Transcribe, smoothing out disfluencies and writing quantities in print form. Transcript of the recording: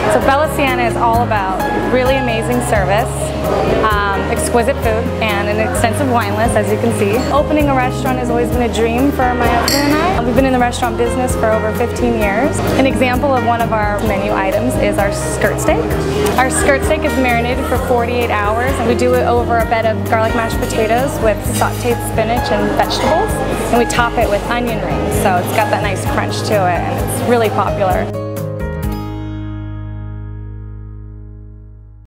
So Bella Siena is all about really amazing service, exquisite food, and an extensive wine list, as you can see. Opening a restaurant has always been a dream for my husband and I. We've been in the restaurant business for over 15 years. An example of one of our menu items is our skirt steak. Our skirt steak is marinated for 48 hours, and we do it over a bed of garlic mashed potatoes with sauteed spinach and vegetables, and we top it with onion rings, so it's got that nice crunch to it, and it's really popular.